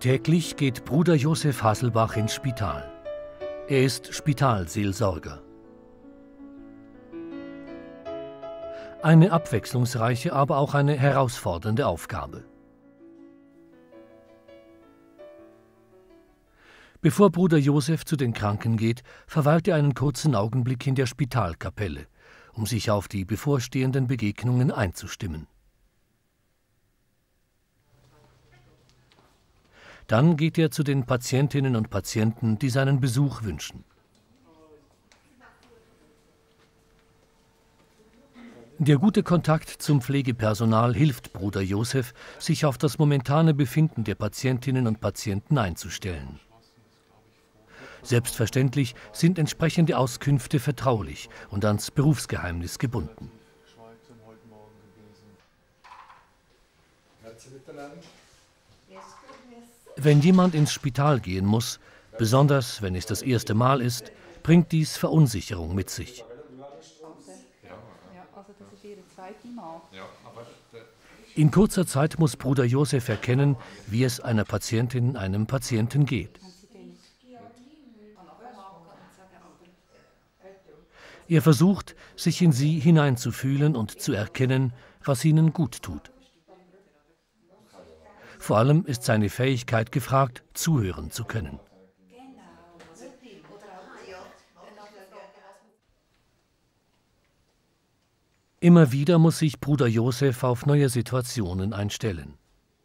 Täglich geht Bruder Josef Hasselbach ins Spital. Er ist Spitalseelsorger. Eine abwechslungsreiche, aber auch eine herausfordernde Aufgabe. Bevor Bruder Josef zu den Kranken geht, verweilt er einen kurzen Augenblick in der Spitalkapelle, um sich auf die bevorstehenden Begegnungen einzustimmen. Dann geht er zu den Patientinnen und Patienten, die seinen Besuch wünschen. Der gute Kontakt zum Pflegepersonal hilft Bruder Josef, sich auf das momentane Befinden der Patientinnen und Patienten einzustellen. Selbstverständlich sind entsprechende Auskünfte vertraulich und ans Berufsgeheimnis gebunden. Wenn jemand ins Spital gehen muss, besonders wenn es das erste Mal ist, bringt dies Verunsicherung mit sich. In kurzer Zeit muss Bruder Josef erkennen, wie es einer Patientin, einem Patienten geht. Er versucht, sich in sie hineinzufühlen und zu erkennen, was ihnen gut tut. Vor allem ist seine Fähigkeit gefragt, zuhören zu können. Immer wieder muss sich Bruder Josef auf neue Situationen einstellen.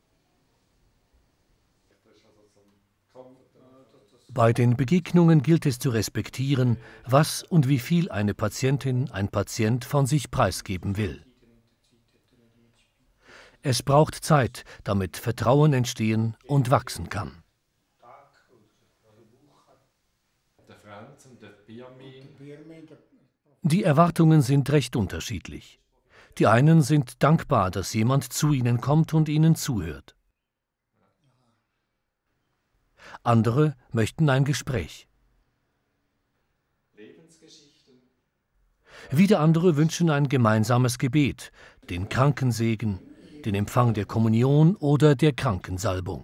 Bei den Begegnungen gilt es zu respektieren, was und wie viel eine Patientin, ein Patient von sich preisgeben will. Es braucht Zeit, damit Vertrauen entstehen und wachsen kann. Die Erwartungen sind recht unterschiedlich. Die einen sind dankbar, dass jemand zu ihnen kommt und ihnen zuhört. Andere möchten ein Gespräch. Wieder andere wünschen ein gemeinsames Gebet, den Krankensegen, den Empfang der Kommunion oder der Krankensalbung.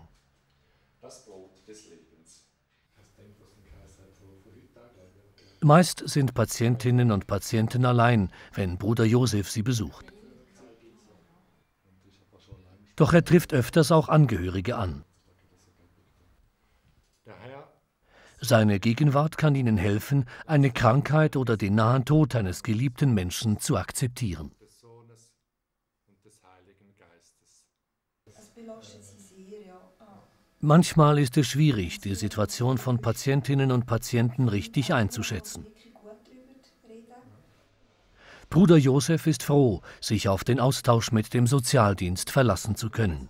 Meist sind Patientinnen und Patienten allein, wenn Bruder Josef sie besucht. Doch er trifft öfters auch Angehörige an. Seine Gegenwart kann ihnen helfen, eine Krankheit oder den nahen Tod eines geliebten Menschen zu akzeptieren. Manchmal ist es schwierig, die Situation von Patientinnen und Patienten richtig einzuschätzen. Bruder Josef ist froh, sich auf den Austausch mit dem Sozialdienst verlassen zu können.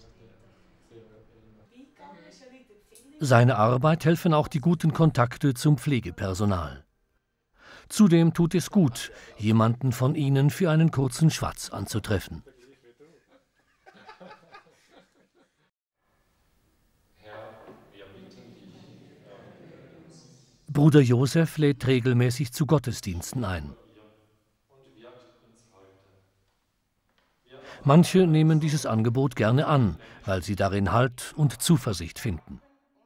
Seine Arbeit helfen auch die guten Kontakte zum Pflegepersonal. Zudem tut es gut, jemanden von ihnen für einen kurzen Schwatz anzutreffen. Bruder Josef lädt regelmäßig zu Gottesdiensten ein. Manche nehmen dieses Angebot gerne an, weil sie darin Halt und Zuversicht finden.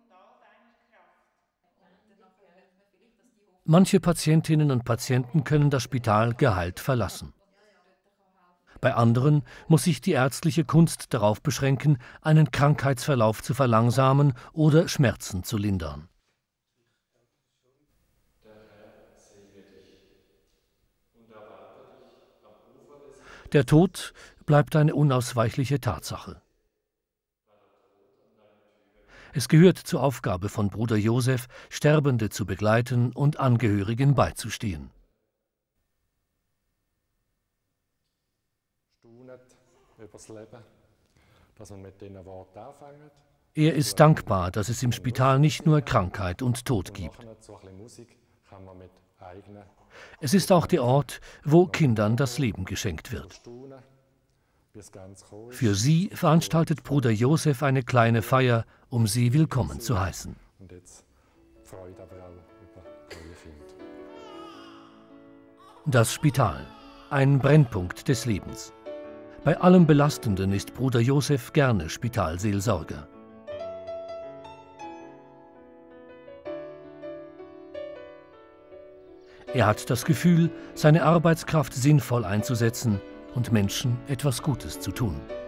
Manche Patientinnen und Patienten können das Spital geheilt verlassen. Bei anderen muss sich die ärztliche Kunst darauf beschränken, einen Krankheitsverlauf zu verlangsamen oder Schmerzen zu lindern. Der Tod bleibt eine unausweichliche Tatsache. Es gehört zur Aufgabe von Bruder Josef, Sterbende zu begleiten und Angehörigen beizustehen. Er ist dankbar, dass es im Spital nicht nur Krankheit und Tod gibt. Es ist auch der Ort, wo Kindern das Leben geschenkt wird. Für sie veranstaltet Bruder Josef eine kleine Feier, um sie willkommen zu heißen. Das Spital, ein Brennpunkt des Lebens. Bei allem Belastenden ist Bruder Josef gerne Spitalseelsorger. Er hat das Gefühl, seine Arbeitskraft sinnvoll einzusetzen und Menschen etwas Gutes zu tun.